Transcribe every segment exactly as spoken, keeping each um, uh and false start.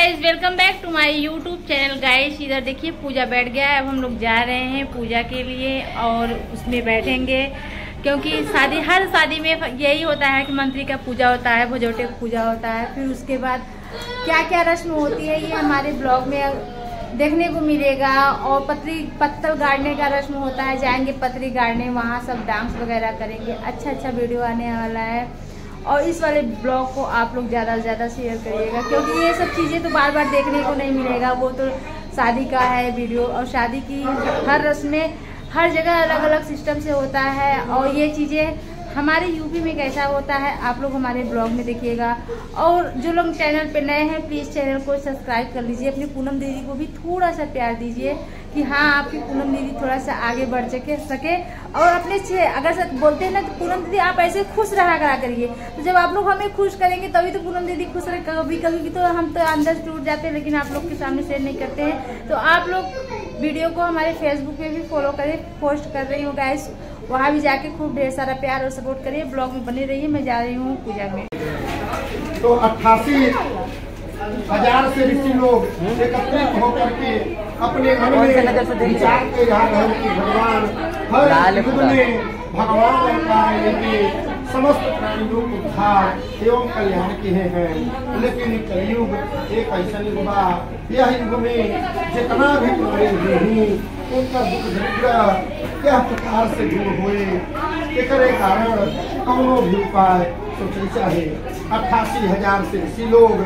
Guys, welcome back to my YouTube channel. Guys इधर देखिए पूजा बैठ गया है। अब हम लोग जा रहे हैं पूजा के लिए और उसमें बैठेंगे, क्योंकि शादी हर शादी में यही होता है कि मंत्री का पूजा होता है, भजोटे का पूजा होता है। फिर उसके बाद क्या क्या रस्म होती है ये हमारे ब्लॉग में देखने को मिलेगा। और पतरी पत्तल गाड़ने का रस्म होता है, जाएंगे पतरी गाड़ने, वहाँ सब डांस वगैरह करेंगे। अच्छा अच्छा वीडियो आने वाला है और इस वाले ब्लॉग को आप लोग ज़्यादा से ज़्यादा शेयर करिएगा, क्योंकि ये सब चीज़ें तो बार बार देखने को नहीं मिलेगा। वो तो शादी का है वीडियो, और शादी की हर रस्में हर जगह अलग अलग सिस्टम से होता है। और ये चीज़ें हमारे यूपी में कैसा होता है आप लोग हमारे ब्लॉग में देखिएगा। और जो लोग चैनल पे नए हैं प्लीज़ चैनल को सब्सक्राइब कर लीजिए। अपनी पूनम दीदी को भी थोड़ा सा प्यार दीजिए कि हाँ आपकी पूनम दीदी थोड़ा सा आगे बढ़ सके सके और अपने से अगर सच बोलते हैं ना तो पूनम दीदी आप ऐसे खुश रहा करा करिए। तो जब आप लोग हमें खुश करेंगे तभी तो पूनम दीदी खुश रहे। कभी कभी तो हम तो अंदर से टूट जाते हैं, लेकिन आप लोग के सामने शेयर नहीं करते हैं। तो आप लोग वीडियो को हमारे फेसबुक पे भी फॉलो करें, पोस्ट कर रही हूँ गाइस, वहाँ भी जाके खूब ढेर सारा प्यार और सपोर्ट करिए। ब्लॉग में बने रहिए। मैं जा रही हूँ पूजा में। तो अट्ठासी हजार से ऋषि लोग एकत्रित होकर के अपने मन में विचार के यहाँ है कि भगवान हर युग में भगवान अवतार लेके समस्त प्राणियों को उद्धार एवं कल्याण किए हैं। लेकिन कलयुग एक ऐसा युग बा, यह युग में जितना भी प्राणी हुई उनका दुख दरिद्र क्या प्रकार से दूर हुए, एक कारण कौनो भी उपाय सोचना चाहिए। अट्ठासी हजार से ऋषि लोग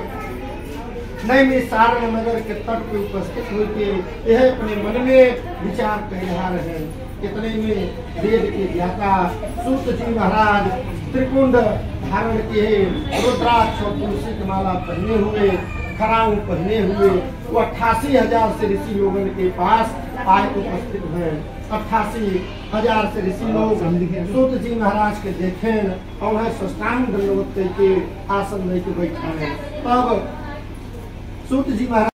नैमिषारण्य नगर के तट पे उपस्थित होकर यह अपने मन में विचार कर रहा रहे। इतने में वेद के ज्ञाता सूत जी महाराज त्रिकुंड धारण किए, रुद्राक्ष और तुलसी की माला पहने हुए, खराऊ पहने हुए वो अट्ठासी हजार से ऋषि लोगों के पास आए उपस्थित हैं। अट्ठासी हजार से ऋषि लोग सूत जी महाराज के देखें और उन्हें साष्टांग दंडवत करके आसन लेके बैठाए। तब सूत जी महाराज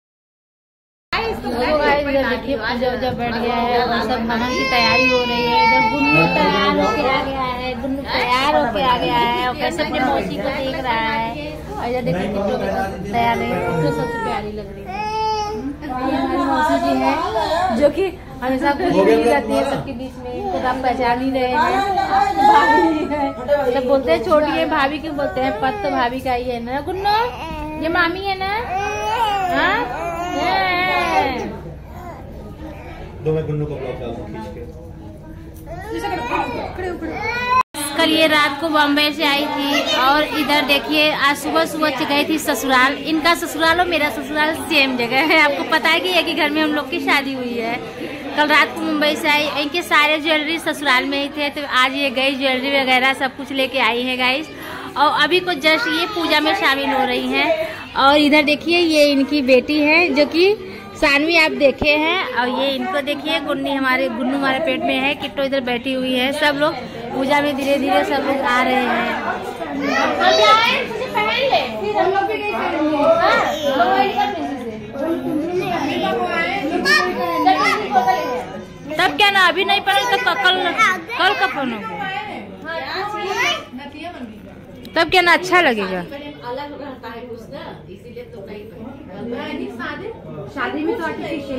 देखिए पूजा उजा बढ़ गया है और सब हवन की तैयारी हो रही है। इधर गुन्नू तैयार होके आ गया है, गुन्नू तैयार होके आ गया है और कैसे अपने मौसी को देख रहा है। और इधर देखिए कितनी तैयार है, जो सबसे प्यारी लग रही है। ये हमारी मौसी जी है जो कि हमेशा खुश नहीं रहती है सबके बीच में, इनको तो आप पहचान ही रहे हैं। भाभी है सब बोलते हैं, छोटी है भाभी क्यों बोलते हैं, पत तो भाभी का ही है ना गुन्नू, ये मामी है ना। हाँ दो मैं गुन्नू को ब्लॉक डाल दूं खींच के। कल ये रात को बॉम्बे से आई थी और इधर देखिए आज सुबह सुबह गई थी ससुराल। इनका ससुराल और मेरा ससुराल सेम जगह है। आपको पता है कि एक ही घर में हम लोग की शादी हुई है। कल रात को मुंबई से आई, इनके सारे ज्वेलरी ससुराल में ही थे, तो आज ये गई ज्वेलरी वगैरह सब कुछ लेके आई है गाइस। और अभी कुछ जस्ट ये पूजा में शामिल हो रही हैं। और इधर देखिए ये इनकी बेटी है जो कि सानवी आप देखे हैं, और ये इनको देखिए गुन्नी हमारे गुन्नू हमारे पेट में है, किट्टो इधर बैठी हुई है। सब लोग पूजा में धीरे धीरे सब लोग आ रहे हैं। तब क्या ना अभी नहीं पहने तो कल कल का पहनोगे, तब क्या ना अच्छा लगेगा। शादी में तो आर्टिफिशियल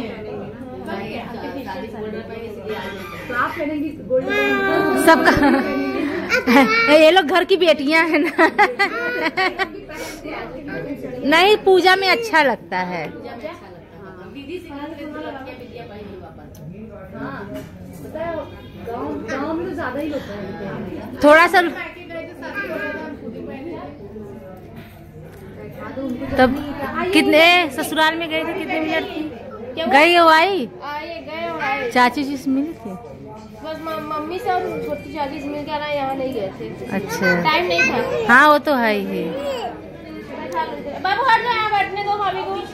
तो आप पहनेंगी सबका। ये लोग घर की बेटियां हैं ना। नहीं पूजा में अच्छा लगता है। गाँव में तो ज्यादा ही होता है थोड़ा सा। तब कितने ससुराल में गए थे, कितने मिनट थी गई हो आई? चाची जी से मिली थी बस, मम्मी से और छोटी चाची से मिल कर यहाँ नहीं गए थे। अच्छा टाइम नहीं था। हाँ वो तो है ही। बाबू हट जाओ, यहाँ बैठने दो भाभी को।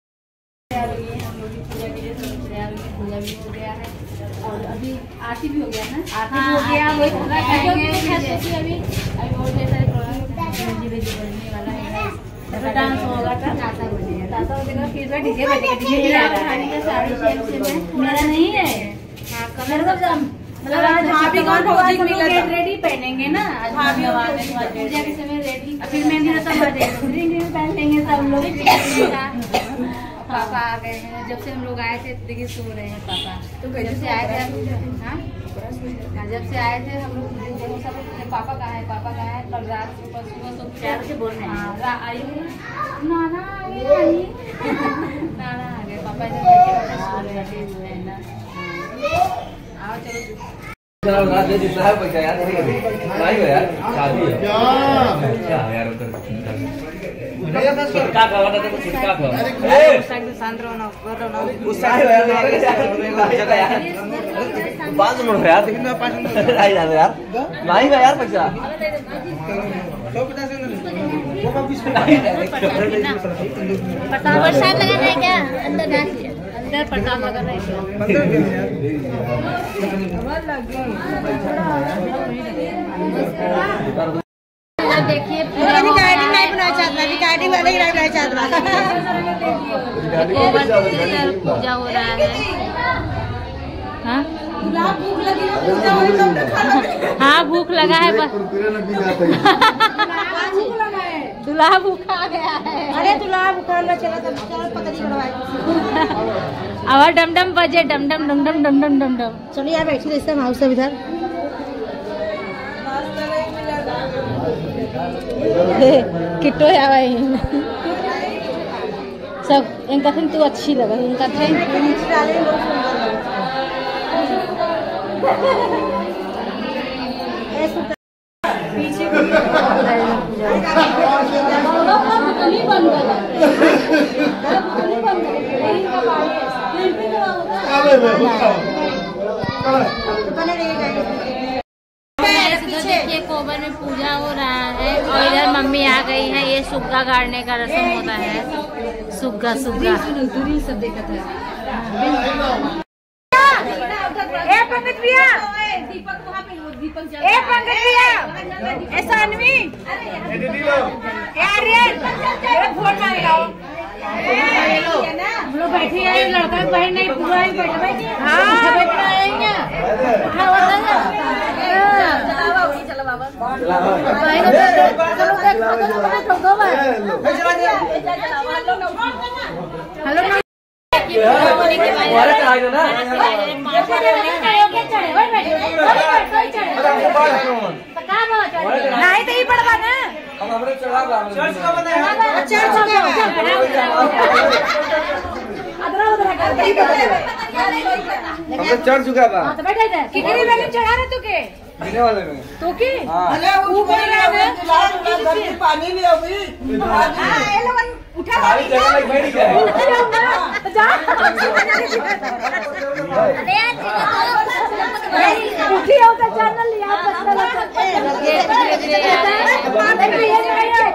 पूजा भी हो गया है और अभी आरती भी हो गया है। आरती भी हो गया, वही पूरा करेंगे अभी। अभी बहुत ढेर सारे प्रोग्राम धीरे धीरे बढ़ने वाला है। डांस होगा, नाता बजेगा, नाता बजेगा, फिर मैं डीजे बजेगा। डीजे आ रहा है, साड़ी शेप से मैं मेरा नहीं है। हाँ कलर का रेडी पहनेंगे ना, पूजा के समय रेडी, फिर मेहंदी रसम पहन लेंगे सब लोग। पापा आ गए हैं, जब से हम लोग आए थे देखिए सो रहे हैं पापा, तो जब से आए थे हाँ जब से आए थे हम लोग सब पापा कहाँ है पापा कहाँ है, कल रात सुबह सुबह सब चार बजे बोल रहे हैं आई नाना आ गए नाना आ गए पापा इधर सो रहे हैं ना। आओ चलो रात दे दिया है पैसा यार नहीं भाई यार शादी है क्या यार उधर छुटका खावा था तो छुटका खावा ए शांत रहो ना करो ना उस साइड यार जगह यार पाँच मिनट यार कितना पाँच मिनट आई यार यार नहीं का यार पैसा सौ पचास वो बीस प्रसाद लगाना है क्या अंदर डाल दिया अंदर प्रसाद लगाना है देखिए रिकॉर्डिंग नहीं बनाना चाहता, रिकॉर्डिंग वाले ही नहीं बनाना चाहता। पूजा हो रहा है हाँ हाँ भूख लगा है बस दुल्हा भूखा गया है। अरे दुल्हा भूखा ना चला तो पकड़ी करवाए। और डम डम बजे डम डम डम डम डम डम डम डम। चलो यार बैठी रहते हैं हाउस इधर। किट्टो है भाई सब इनका फिर तू अच्छी लगा इनका थे पीछे देखिए कोबर में पूजा हो रहा है और इधर मम्मी आ गई है। ये सुग्गा गाड़ने का रस्म होता है। सुग्गा सुग्गा सब देखा था। ए पंकज भैया दीपक वहाँ पे दीपक ए पंकज भैया ए सानवी ए आर्यन वोट मांग रहा हूँ। हम लोग बैठे हैं लड़का बहन नहीं पूरा ही बैठे बैठे हाँ बैठना आएंगे हेलो नहीं तो ही पड़वा ना चढ़ चुका बा कितनी बैलून चढ़ा रहे तू के गिने वाले में तू की ऊपर पानी नहीं अभी उठा सारी जगह में बैठ गया जा उठी होकर चैनल लिया